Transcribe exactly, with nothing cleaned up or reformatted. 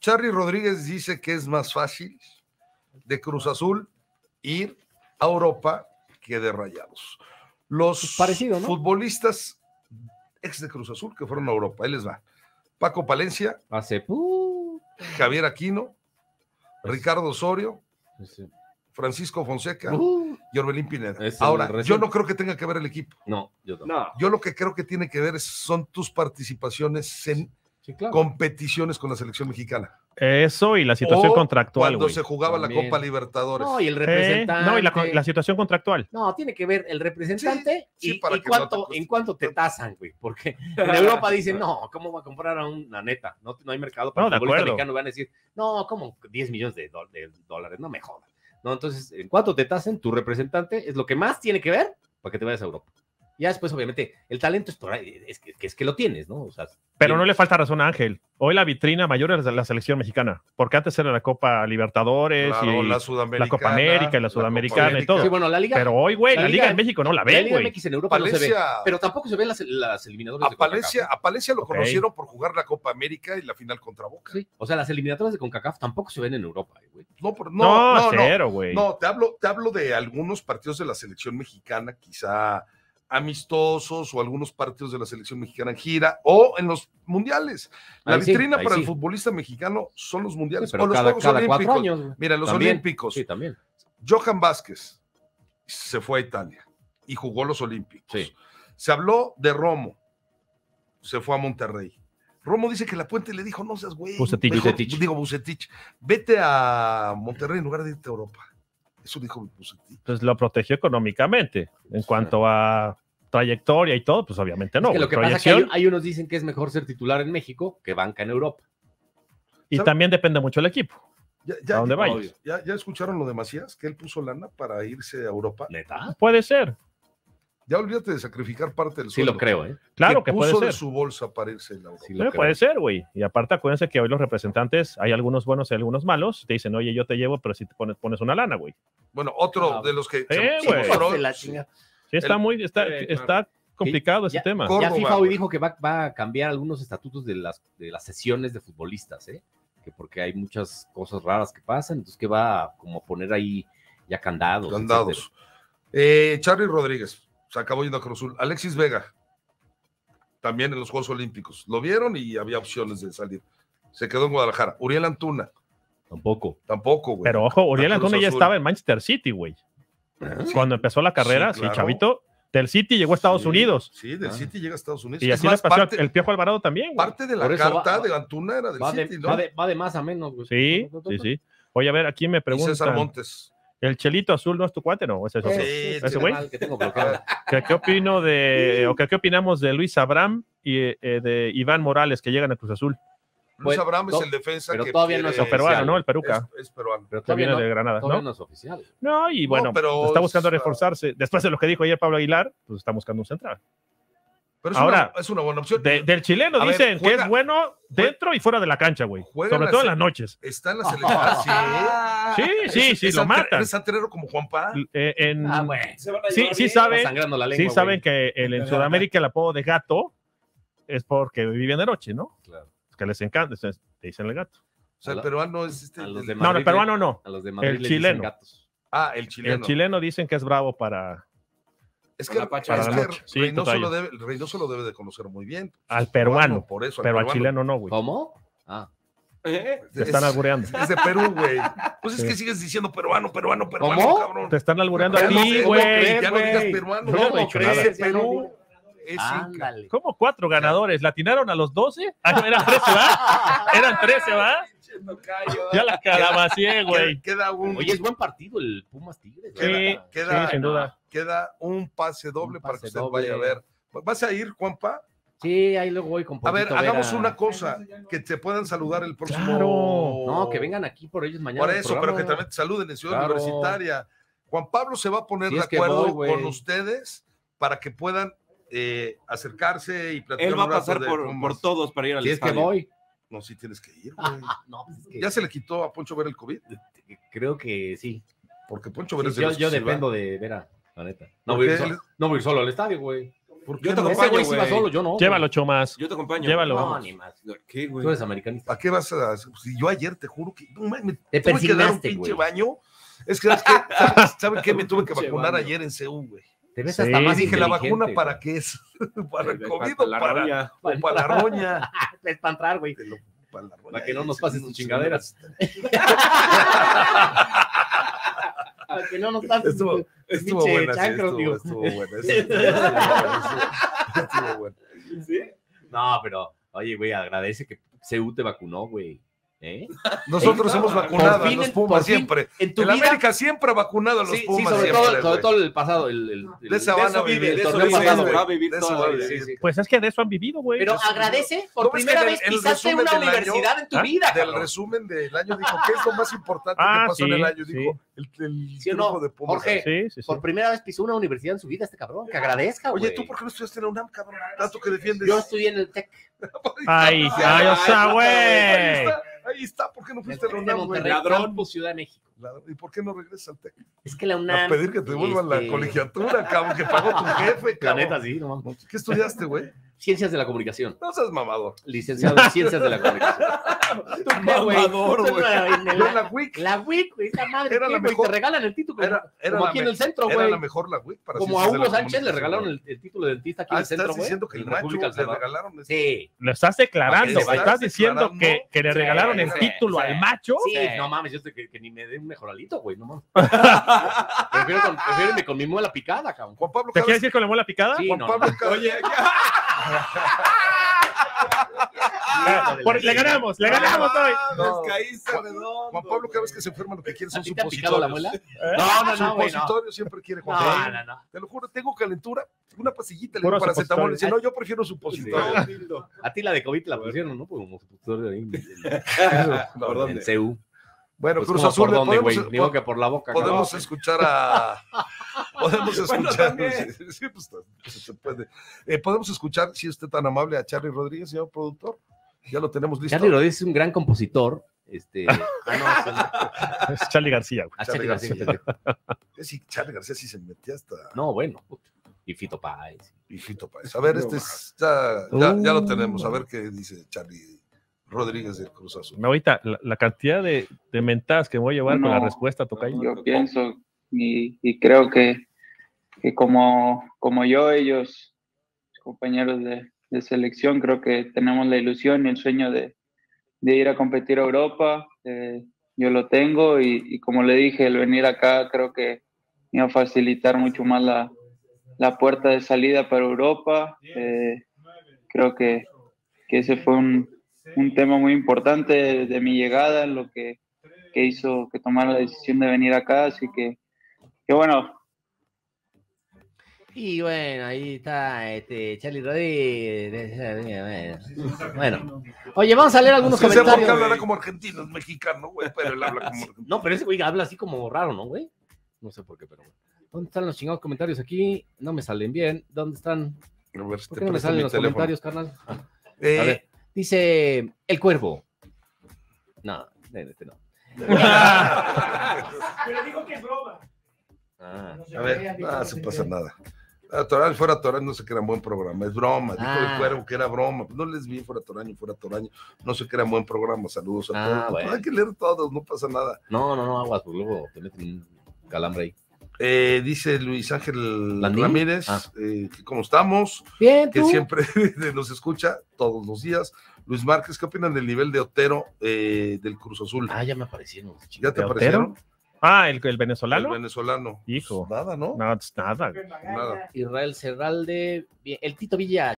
Charly Rodríguez dice que es más fácil de Cruz Azul ir a Europa que de Rayados. Los pues parecido, ¿no? futbolistas ex de Cruz Azul que fueron a Europa, ahí les va. Paco Palencia, Hace... Uh, Javier Aquino, pues, Ricardo Osorio, pues, Francisco Fonseca uh, y Orbelín Pineda. Ahora, yo no creo que tenga que ver el equipo. No, yo no. No. Yo lo que creo que tiene que ver son tus participaciones en Sí, claro. competiciones con la selección mexicana. Eso y la situación O contractual, cuando güey. se jugaba También. la Copa Libertadores. No, y el Eh, representante. no, y la, la situación contractual. No, tiene que ver el representante Sí, sí, y, para y que no te cuánto, cueste. en cuánto te tasan, güey. Porque en Europa dicen, no, ¿cómo va a comprar a una neta? No, no hay mercado para No, de el futbolista acuerdo. mexicano. Van a decir, no, como diez millones de, do- de dólares, no me jodas. No, entonces, en cuánto te tasen, tu representante es lo que más tiene que ver para que te vayas a Europa. Ya después, obviamente, el talento es, por ahí, es, que, es que lo tienes, ¿no? O sea, Pero bien. no le falta razón a Ángel. Hoy la vitrina mayor es la selección mexicana, porque antes era la Copa Libertadores Claro, y la la, Sudamericana, Copa América y la la Sudamericana Copa y todo. Sí, bueno, la liga. Pero hoy, güey, la, la Liga Liga en México no la la ven, Liga güey. M X en Europa no se ve. Palencia, Pero tampoco se ven las, las eliminatorias a de CONCACAF. Palencia, a Palencia lo Ok. conocieron por jugar la Copa América y la final contra Boca. Sí, o sea, las eliminatorias de CONCACAF tampoco se ven en Europa, güey. No, por- No, no, no, no. cero, güey. No, te hablo, te hablo de algunos partidos de la selección mexicana, quizá amistosos o algunos partidos de la selección mexicana en gira o en los mundiales. La Ahí sí, vitrina ahí para sí. el futbolista mexicano son los mundiales Sí, pero o los cada, Juegos cada Olímpicos. cuatro años. güey. Mira, los También. Olímpicos. Sí, también. Johan Vázquez se fue a Italia y jugó los Olímpicos. Sí. Se habló de Romo, se fue a Monterrey. Romo dice que la Puente le dijo, no seas güey. Bucetich. mejor- Bucetich. Digo, Bucetich, vete a Monterrey en lugar de irte a Europa. Eso dijo Bucetich. Pues lo protegió económicamente. En cuanto a trayectoria y todo, pues obviamente no. Es que lo güey. que pasa es que hay, Proyección, hay unos dicen que es mejor ser titular en México que banca en Europa. y también depende mucho del equipo. Ya, ya, ¿A dónde vayas? obvio. Ya, ya escucharon lo de Macías, que él puso lana para irse a Europa. ¿Neta? Puede ser. Ya olvídate de sacrificar parte del Sí sueldo. lo creo, ¿eh? Claro que, puede puso de ser. su bolsa para irse a Europa. Sí Sí, lo creo. puede ser, güey. Y aparte, acuérdense que hoy los representantes, hay algunos buenos y algunos malos. Te dicen, oye, yo te llevo, pero si te pones, pones una lana, güey. Bueno, otro Ah, de los que sí, se güey. mostró, De la chingada. Sí, está El- muy, está, Sí, claro. está complicado ese Ya- tema. Córdoba, Ya FIFA hoy güey. dijo que va, va a cambiar algunos estatutos de las, de las sesiones de futbolistas, ¿eh? Que porque hay muchas cosas raras que pasan, entonces que va a como poner ahí ya candados. candados. Eh, Charly Rodríguez, se acabó yendo a Cruz Azul. Alexis Vega, también en los Juegos Olímpicos. Lo vieron y había opciones de salir. Se quedó en Guadalajara. Uriel Antuna, etcétera. Tampoco. tampoco, güey. Pero ojo, Uriel A Cruz Antuna ya Azul. estaba en Manchester City, güey. Cuando empezó la carrera, Sí, sí, claro. chavito, del City llegó a Estados Sí, Unidos. Sí, del Ah. City llega a Estados Unidos. Y Es así le más, pasó parte, el Piojo Alvarado también, güey. parte de la Por eso carta va- de Antuna era del Va de, City, ¿no? va, de, va de más a menos, güey. Sí, sí, sí. Oye, a ver, aquí me Y César preguntan, Montes. ¿el Chelito Azul no es tu cuate, no? ¿Es eso? Sí, ese ese güey. canal que tengo bloqueado. ¿Qué, qué opino de, o qué, qué opinamos de Luis Abraham y eh, de Iván Morales que llegan a Cruz Azul? Luis Bueno, Abraham es to- el defensa pero que todavía no quiere- es El peruano, oficial. ¿no? El peruca. Es, es peruano. Pero Que todavía viene no, de Granada, todavía ¿no? no es oficial. No, y No, bueno, pero está buscando es- reforzarse. Después de lo que dijo ayer Pablo Aguilar, pues está buscando un central. Pero es, Ahora, una, es una buena opción. De- del chileno A ver, dicen que juega- es bueno dentro y fuera de la cancha, güey. Juega Sobre la todo en se- las noches. Está en la selección. Ah, Sí, sí, es, sí, es lo antre- matan. ¿Eres antrero como Juanpa? Eh, en- Ah, güey. Se van a sí, llevar sí bien. Está saben, sangrando la lengua, sí saben güey. que el- en Sudamérica el apodo de gato es porque viven de noche, ¿no? Claro. Es que les encanta, es- te dicen el gato. O sea, el A la- peruano es este. a los el- de No, no, el Madrid, peruano no. A los de Madrid El les dicen chileno. gatos. Ah, el chileno. El chileno dicen que es bravo para Es que, La pacha es para que la noche. Sí, Reynoso, total. lo debe, Reynoso lo debe de conocer muy bien. al peruano, Por eso, al pero al peruano. chileno no, güey. ¿Cómo? Ah. ¿Eh? Te están Es- albureando. Es de Perú, güey. Pues es Sí. que sigues diciendo peruano, peruano, peruano, ¿Cómo? cabrón. Te están albureando a Ya no ti, sé, güey. crees, Ya no digas güey? peruano. No, no he No, dicho crees nada. de Perú. Es inca. Ándale. ¿Cómo cuatro ganadores? ¿Latinaron a los doce? Ah, no, eran trece, ¿va? Eran trece, ¿va? Ya la calabacé, güey. Queda, queda un, Oye, es buen partido el Pumas Tigres. queda, Sí, queda- sí, sin duda. queda un pase doble Un para pase que usted doble. vaya a ver. ¿Vas a ir, Juanpa? Sí, ahí luego voy con A ver, Pontito hagamos Vera. una cosa, que te puedan saludar el próximo... Claro. No, que vengan aquí por ellos mañana. Por al eso, pero programa. que también te saluden en Ciudad Claro. Universitaria. Juan Pablo se va a poner Sí, de es que acuerdo voy, güey. con ustedes para que puedan eh, acercarse y platicar Él va a un rato pasar de por, Pumas. por todos para ir al Si es que estadio. voy. No, sí tienes que ir, güey. No, pues es que Ya se le quitó a Poncho Vera el COVID, creo que sí. porque Poncho Vera Sí, es de yo los yo que sí va. dependo de Vera, la neta. No ¿Por voy, a ir qué? solo, no voy a ir solo al estadio, güey. ¿Por qué Yo te no? Ese acompaño, güey sí va güey. solo, yo no. Llévalo, Chomas. Yo te acompaño. Llévalo. No, vamos. ni más. ¿Qué, güey? Tú eres americanista. ¿A qué vas a hacer? Si yo ayer te juro que no, me, me Te tuve que dar un persignaste, pinche güey. baño. Es que, ¿sabes qué? ¿Sabes, ¿saben qué? Me tuve que Pinche vacunar baño. ayer en C U, güey. Te ves Sí, hasta más Dije, ¿la inteligente, vacuna para güey. qué es? ¿Para el Para- COVID para o la para, roña. o para la roña? Es para entrar, güey. Te lo- Para, la roña. Para que no nos Sí, pases sí, tus sí, chingaderas. sí. Para que no nos pases Estuvo, tu estuvo pinche buena, sí, chancro, estuvo, digo. estuvo buena. Estuvo, estuvo, estuvo buena. ¿Sí? No, pero, oye, güey, agradece que C U te vacunó, güey. ¿Eh? Nosotros Ey, hemos por vacunado a fin los en- Pumas por fin siempre. En tu El vida. América siempre ha vacunado a los Sí, sí, Pumas sobre, siempre, todo, sobre güey. todo el pasado. El, el, el- De esa De van a eso vive, vivir, de eso torneo vive, pasado, va a güey. vivir De eso toda va a la vida. vivir. Sí, sí. Pues es que de eso han vivido, güey. Pero Eso sí, agradece, ¿No por ves primera que vez el- el pisaste resumen una del año? universidad en tu ¿Ah? vida, Del cabrón. resumen del año dijo, ¿qué es lo más importante Ah, que pasó en sí, el año? sí. Dijo, el, el ¿Sí o no? triunfo de Pumas. Jorge, Sí, sí, sí. Por primera vez pisó una universidad en su vida este cabrón. Que agradezca, güey. Oye, ¿tú por qué no estudiaste en la UNAM, cabrón? Tanto que defiendes. Yo estudié en el TEC Ay, ay, o sea, Ahí güey. está, ahí está. ¿Por qué no en el fuiste a TEC la de UNAM, güey? Monterrey, Ladrón. Campus Ciudad de México. ¿Y por qué no regresas al TEC? Es que la A UNAM... pedir que te devuelvan la este, colegiatura, cabrón, que pagó tu jefe, La cabrón. neta, sí, no mames. ¿Qué estudiaste, güey? Ciencias de la comunicación. No seas mamador. Licenciado en Ciencias de la Comunicación. ¿Tú qué, güey? Mamador, Tú güey. en el- Yo en la W I C. La W I C, güey, esa madre. Era ¿qué, la güey? mejor. Te regalan el título. Era, era como la aquí en me- el centro, Era güey. la mejor la W I C para Como a ciencias de Hugo la Sánchez le comunicación, regalaron güey. el, el título de dentista aquí Ah, en el estás centro, güey. diciendo que el En macho República del le Salvador. regalaron ese- Sí. Lo estás declarando. Estás Estás diciendo declarando que, que le Sí, regalaron el sí, título sí. al macho. Sí, Sí. no mames, yo sé que, que ni me dé un mejoralito, güey, no mames. prefiero, con, prefiero irme con mi muela picada, cabrón. Juan Pablo, ¿Te cada quieres vez- ir con la muela picada? Sí, Juan no, Pablo, no. cada- Oye, Ah, por- le ganamos, le ganamos hoy. No. caíste Juan- redondo. Juan Pablo, cada vez que se enferma, lo que quiere ¿A son ti te ha picado la muela? supositorios. No, no, no, güey, no. Supositorio siempre quiere Juan No, Pablo. no, no. Te lo juro, tengo calentura, una pasillita, le Puro digo paracetamol. supositorio. Dice, no, yo prefiero supositorio. No, Tildo. A ti la de COVID te la pusieron, ¿no? Pues como supositorio ahí en- ¿Por en, dónde? en C U. Bueno, Pues, Cruz ¿cómo Azul, por dónde, podemos, güey? Digo que por la boca. podemos cabrón. escuchar a... Podemos Bueno, escuchar... también. sí, sí, pues, pues, se puede. Eh, podemos escuchar, si usted tan amable, a Charly Rodríguez, señor productor. Ya lo tenemos listo. Charly Rodríguez es un gran compositor. Este... Ah, no, es- Es Charly García, güey. a Charly Charly García, García. pendejo. Eh, sí, Charly García sí se metía hasta... No, bueno. Y Fito Páez. Y Fito Páez. A ver, este es, ya, ya, ya lo tenemos. A ver qué dice Charly Rodríguez del Cruz Azul. No, ahorita, la, la cantidad de, de mentadas que voy a llevar con la No. respuesta, Tocayo. Yo pienso y, y creo que, que como, como yo, ellos, compañeros de, de selección, creo que tenemos la ilusión y el sueño de, de ir a competir a Europa. Eh, yo lo tengo y, y como le dije, el venir acá creo que me va a facilitar mucho más la, la puerta de salida para Europa. Eh, creo que, que ese fue un, un tema muy importante de, de mi llegada, lo que que hizo que tomara la decisión de venir acá, así que, que bueno. Y bueno, ahí está este Charly Rodríguez. Bueno, oye, vamos a leer algunos Sí, ese porque comentarios. hablará como argentino, es mexicano, güey, pero él habla como argentino. No, pero ese güey habla así como raro, ¿no, güey? No sé por qué, pero bueno. ¿Dónde están los chingados comentarios aquí? No me salen bien. ¿Dónde están? A ver, si ¿Por te qué no me presto salen mi los teléfono. comentarios, carnal? Ah, Eh, a ver, dice El Cuervo. No, este no. Pero dijo que es broma. Ah, A ver, no se pasa nada. A Toraño, fuera Toraño, no sé que era buen programa, es broma. Dijo Ah. el Cuervo que era broma. No les vi, fuera Toraño, fuera Toraño. No sé que era buen programa. Saludos a Ah, todos. bueno. Hay que leer todos, no pasa nada. no, no, no, aguas, porque luego te meten un calambre ahí. Eh, dice Luis Ángel ¿Landín? Ramírez, Ah. eh, que cómo estamos, Bien, que tú. siempre nos escucha todos los días. Luis Márquez, ¿qué opinan del nivel de Otero eh, del Cruz Azul? Ah, ya me aparecieron. ¿Ya te ¿De aparecieron? Ah, el, el El venezolano. venezolano. Hijo. Pues nada, ¿no? No, es nada. Nada. Israel Serralde. Bien. El Tito Villa.